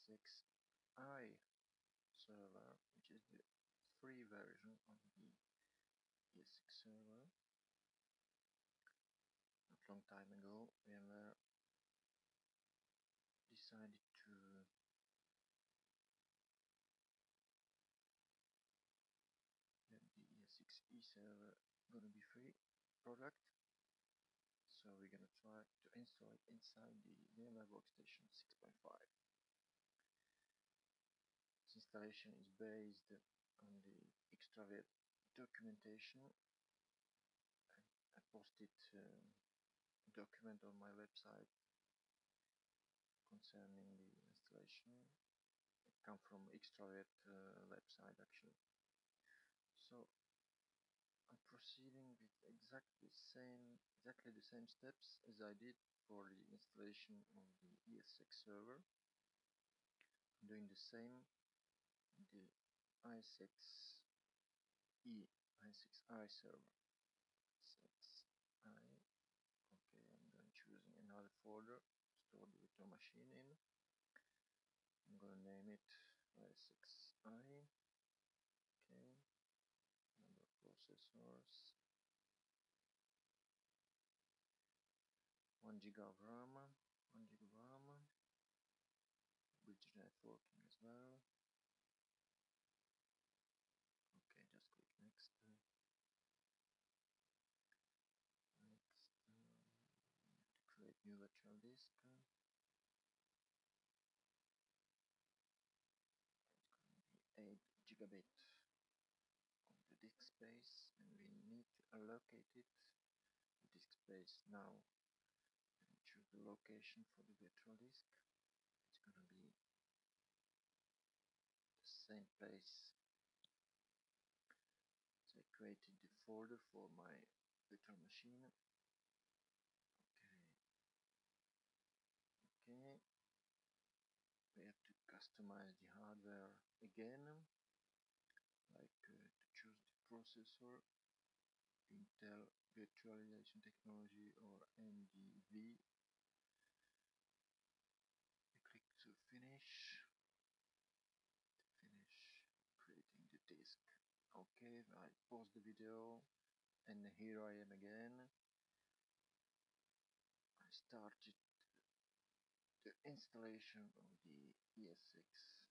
ESXi server, which is the free version of the ESX server. Not long time ago, VMware decided to that the ESXi server gonna be free product, so we're gonna try to install it inside the VMware Workstation 6.5. This installation is based on the extravert documentation. I posted a document on my website concerning the installation. It comes from extravert website actually. So I'm proceeding with exactly the same steps as I did for the installation of the ESX server. I'm doing the same the ESXi server. ESXi. Okay, I'm going choosing another folder to store the virtual machine in. I'm going to name it ESXi. Okay, number of processors, 1 GB of RAM, 1 GB of RAM, bridge networking as well. Okay, just click next. To create new virtual disk. It's going to be 8 gigabit of the disk space, and we need to allocate it the disk space now. And choose the location for the virtual disk. It's going to be the same place. So I created the folder for my virtual machine. Okay. We have to customize the hardware again, like to choose the processor, Intel virtualization technology or NDV. We click to finish creating the disk. Okay, I pause the video and here I am again. I started the installation of the ESX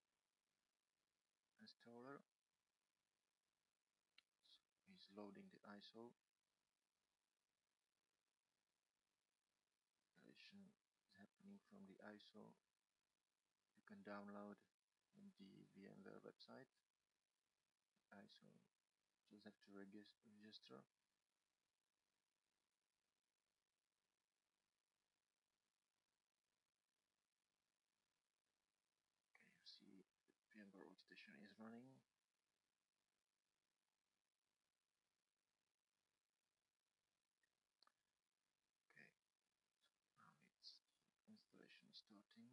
installer. So he's loading the ISO. Installation is happening from the ISO. You can download the VMware website. ISO, just have to register. Okay, you see the VMware Workstation is running. Okay, so now it's installation starting.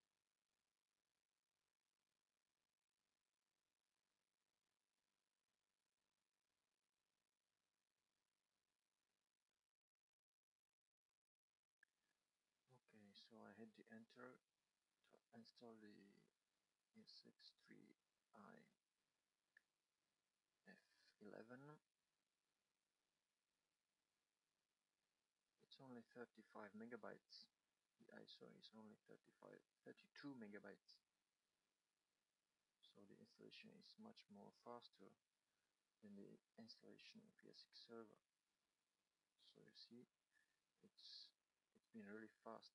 Okay, so I hit the enter to install the ESX3i F11. It's only 35 megabytes. The ISO is only 32 megabytes. So the installation is much more faster than the installation of ESX server. So you see, it's been really fast.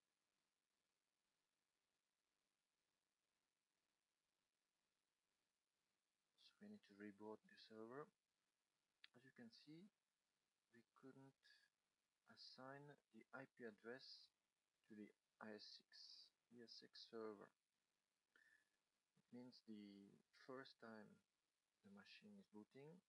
So we need to reboot the server. As you can see, we couldn't assign the IP address to the ESX server. It means the first time the machine is booting,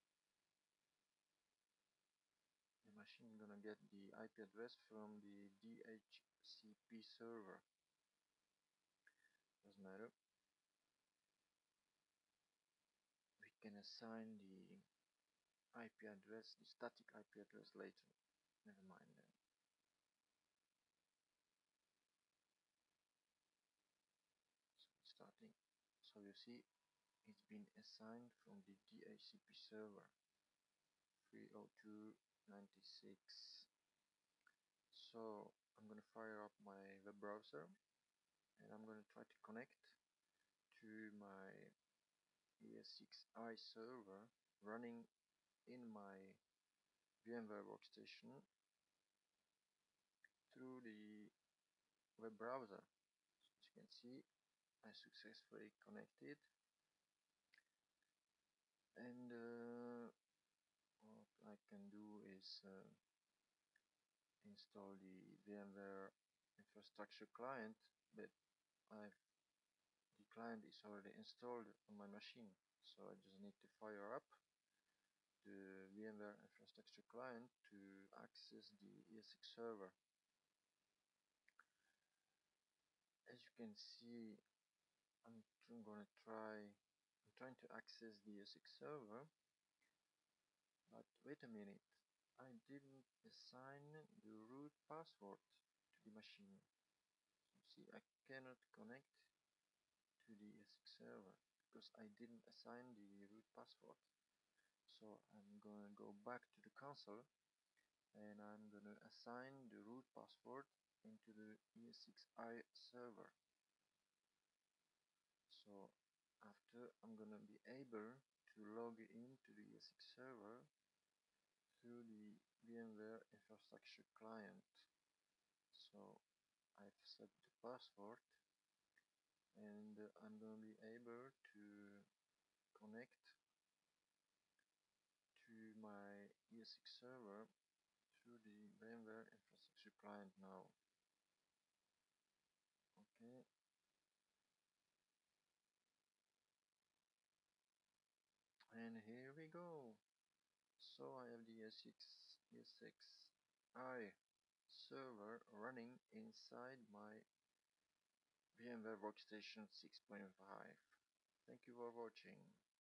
the machine is gonna get the IP address from the DHCP server. Doesn't matter. We can assign the IP address, the static IP address later. Never mind that. see it's been assigned from the DHCP server 302.96. So I'm gonna fire up my web browser and I'm gonna try to connect to my ESXi server running in my VMware Workstation through the web browser. So as you can see, I successfully connected, and what I can do is install the VMware infrastructure client, but I've the client is already installed on my machine, so I just need to fire up the VMware infrastructure client to access the ESX server. As you can see, I'm trying to access the ESX server, but wait a minute, I didn't assign the root password to the machine. So see, I cannot connect to the ESX server because I didn't assign the root password. So I'm gonna go back to the console and I'm gonna assign the root password into the ESXi server. So after, I'm gonna be able to log into the ESX server through the VMware infrastructure client. So I've set the password and I'm gonna be able to connect to my ESX server through the VMware infrastructure client now. Okay, and here we go. So I have the ESXi server running inside my VMware Workstation 6.5. Thank you for watching.